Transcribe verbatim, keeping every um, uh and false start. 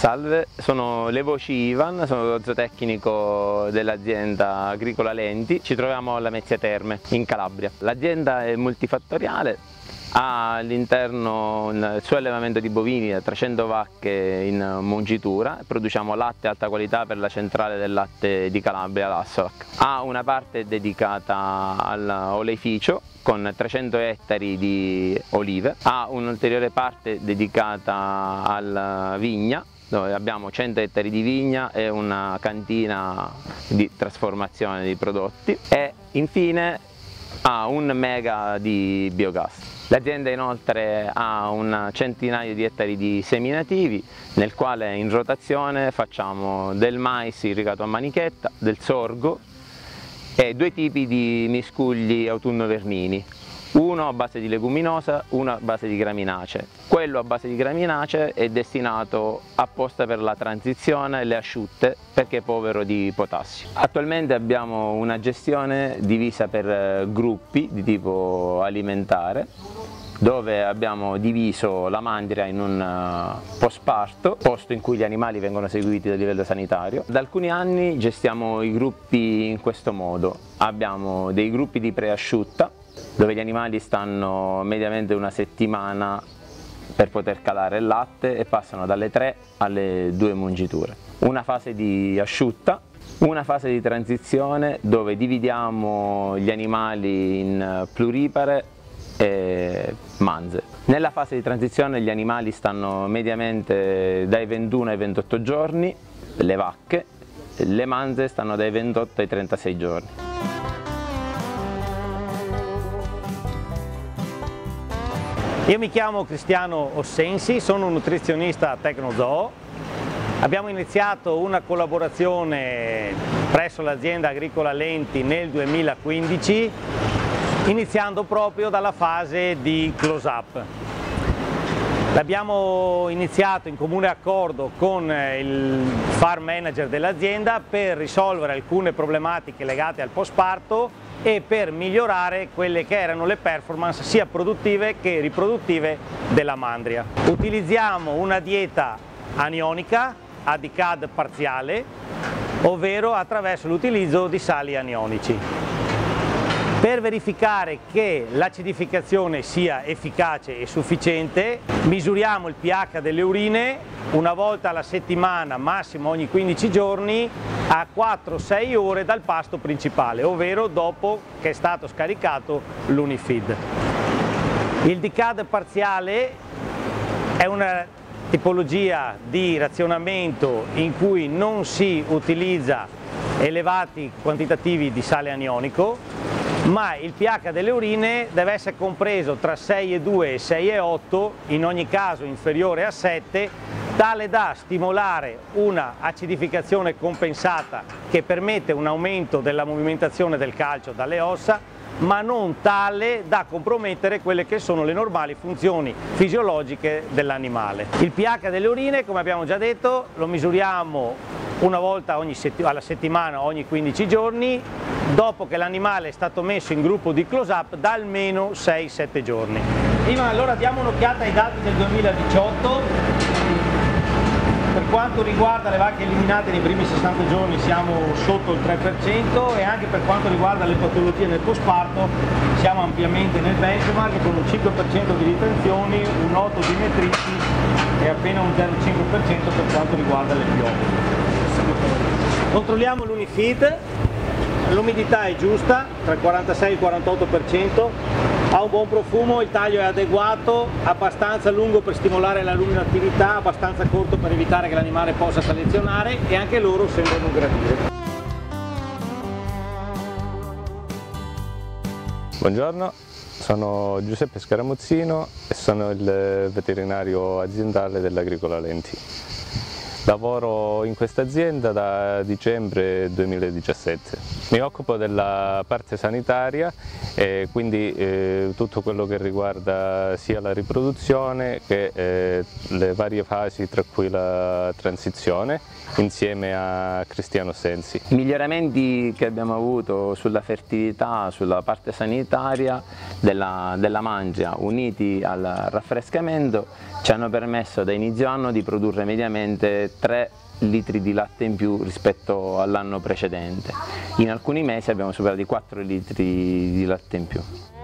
Salve, sono le voci Ivan, sono lo zootecnico dell'azienda agricola Lenti. Ci troviamo alla Mezzia Terme in Calabria. L'azienda è multifattoriale, ha all'interno il suo allevamento di bovini da trecento vacche in mungitura, produciamo latte alta qualità per la centrale del latte di Calabria, l'Assolac. Ha una parte dedicata all'oleificio con trecento ettari di olive, ha un'ulteriore parte dedicata alla vigna, dove abbiamo cento ettari di vigna e una cantina di trasformazione di prodotti, e infine ha un mega di biogas. L'azienda inoltre ha un centinaio di ettari di seminativi, nel quale in rotazione facciamo del mais irrigato a manichetta, del sorgo e due tipi di miscugli autunno-vernini, uno a base di leguminosa, uno a base di graminacee. Quello a base di graminacee è destinato apposta per la transizione e le asciutte, perché è povero di potassio. Attualmente abbiamo una gestione divisa per gruppi di tipo alimentare, dove abbiamo diviso la mandria in un postparto, posto in cui gli animali vengono seguiti a livello sanitario. Da alcuni anni gestiamo i gruppi in questo modo: abbiamo dei gruppi di preasciutta, dove gli animali stanno mediamente una settimana per poter calare il latte e passano dalle tre alle due mungiture. Una fase di asciutta, una fase di transizione dove dividiamo gli animali in pluripare e manze. Nella fase di transizione gli animali stanno mediamente dai ventuno ai ventotto giorni, le vacche, le manze stanno dai ventotto ai trentasei giorni. Io mi chiamo Cristiano Ossensi, sono un nutrizionista a Tecnozoo. Abbiamo iniziato una collaborazione presso l'azienda agricola Lenti nel duemilaquindici, iniziando proprio dalla fase di close-up. L'abbiamo iniziato in comune accordo con il farm manager dell'azienda per risolvere alcune problematiche legate al postparto e per migliorare quelle che erano le performance sia produttive che riproduttive della mandria. Utilizziamo una dieta anionica a D C A D parziale, ovvero attraverso l'utilizzo di sali anionici. Per verificare che l'acidificazione sia efficace e sufficiente, misuriamo il pH delle urine una volta alla settimana, massimo ogni quindici giorni, a quattro sei ore dal pasto principale, ovvero dopo che è stato scaricato l'Unifeed. Il D C A D parziale è una tipologia di razionamento in cui non si utilizza elevati quantitativi di sale anionico, ma il pH delle urine deve essere compreso tra sei virgola due e sei virgola otto, in ogni caso inferiore a sette, tale da stimolare una acidificazione compensata che permette un aumento della movimentazione del calcio dalle ossa, ma non tale da compromettere quelle che sono le normali funzioni fisiologiche dell'animale. Il pH delle urine, come abbiamo già detto, lo misuriamo una volta ogni setti- alla settimana, ogni quindici giorni, dopo che l'animale è stato messo in gruppo di close-up da almeno sei sette giorni. Prima allora diamo un'occhiata ai dati del duemiladiciotto. Per quanto riguarda le vacche eliminate nei primi sessanta giorni siamo sotto il tre per cento, e anche per quanto riguarda le patologie nel postparto siamo ampiamente nel benchmark, con un cinque per cento di ritenzioni, un otto per cento di metriti e appena un zero virgola cinque per cento per quanto riguarda le piove. Controlliamo l'Unifeed, l'umidità è giusta, tra il quarantasei e il quarantotto per cento, ha un buon profumo, il taglio è adeguato, abbastanza lungo per stimolare la luminattività, abbastanza corto per evitare che l'animale possa selezionare, e anche loro sembrano gradire. Buongiorno, sono Giuseppe Scaramuzzino e sono il veterinario aziendale dell'Agricola Lenti. Lavoro in questa azienda da dicembre duemiladiciassette. Mi occupo della parte sanitaria e quindi eh, tutto quello che riguarda sia la riproduzione che eh, le varie fasi, tra cui la transizione, insieme a Cristiano Ossensi. I miglioramenti che abbiamo avuto sulla fertilità, sulla parte sanitaria della, della mandria, uniti al raffrescamento, ci hanno permesso da inizio anno di produrre mediamente tre litri di latte in più rispetto all'anno precedente. In alcuni mesi abbiamo superato i quattro litri di latte in più.